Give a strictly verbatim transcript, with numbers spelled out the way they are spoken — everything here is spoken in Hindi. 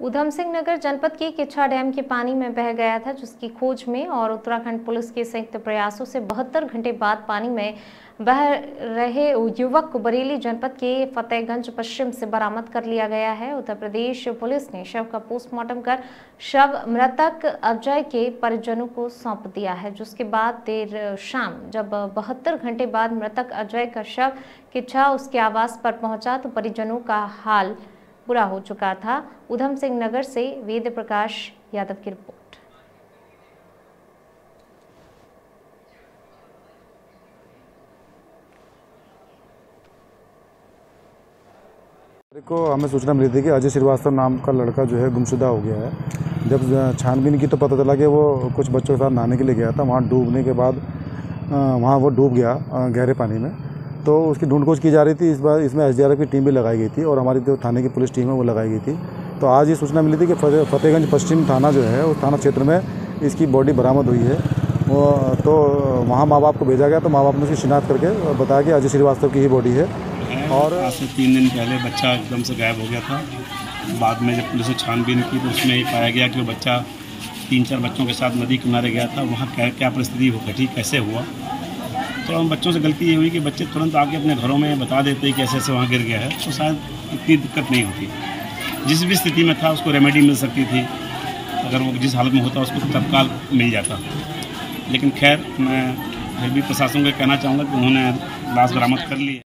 ऊधम सिंह नगर जनपद के किच्छा डैम के पानी में बह गया था, जिसकी खोज में और उत्तराखंड पुलिस के संयुक्त प्रयासों से बहत्तर घंटे बाद पानी में बह रहे युवक को बरेली जनपद के फतेहगंज पश्चिम से बरामद कर लिया गया है। उत्तर प्रदेश पुलिस ने शव का पोस्टमार्टम कर शव मृतक अजय के परिजनों को सौंप दिया है, जिसके बाद देर शाम जब बहत्तर घंटे बाद मृतक अजय का शव किच्छा उसके आवास पर पहुंचा तो परिजनों का हाल बुरा हो चुका था। ऊधम सिंह नगर से वेद प्रकाश यादव की रिपोर्ट। को हमें सूचना मिली थी कि अजय श्रीवास्तव नाम का लड़का जो है गुमशुदा हो गया है। जब छानबीन की तो पता चला कि वो कुछ बच्चों के साथ नहाने के लिए गया था। वहाँ डूबने के बाद वहाँ वो डूब गया गहरे पानी में, तो उसकी ढूंढ खोज की जा रही थी। इस बार इसमें एस डी आर एफ की टीम भी लगाई गई थी और हमारी जो थाने की पुलिस टीम है वो लगाई गई थी। तो आज ये सूचना मिली थी कि फतेहगंज पश्चिम थाना जो है उस थाना क्षेत्र में इसकी बॉडी बरामद हुई है। वो तो वहाँ माँ बाप को भेजा गया, तो माँ बाप ने उसकी शिनाख्त करके बताया कि अजय श्रीवास्तव की ही बॉडी है। और आज से तीन दिन पहले बच्चा एकदम से गायब हो गया था। बाद में जब पुलिस ने छानबीन की तो उसमें ये पाया गया कि वो बच्चा तीन चार बच्चों के साथ नदी किनारे गया था। वहाँ क्या क्या परिस्थिति घटी, कैसे हुआ, तो हम बच्चों से गलती ये हुई कि बच्चे तुरंत आके अपने घरों में बता देते कि ऐसे ऐसे वहाँ गिर गया है, तो शायद इतनी दिक्कत नहीं होती। जिस भी स्थिति में था उसको रेमेडी मिल सकती थी, अगर वो जिस हालत में होता उसको तत्काल मिल जाता। लेकिन खैर, मैं फिर भी प्रशासन को कहना चाहूँगा कि उन्होंने लाश बरामद कर ली है।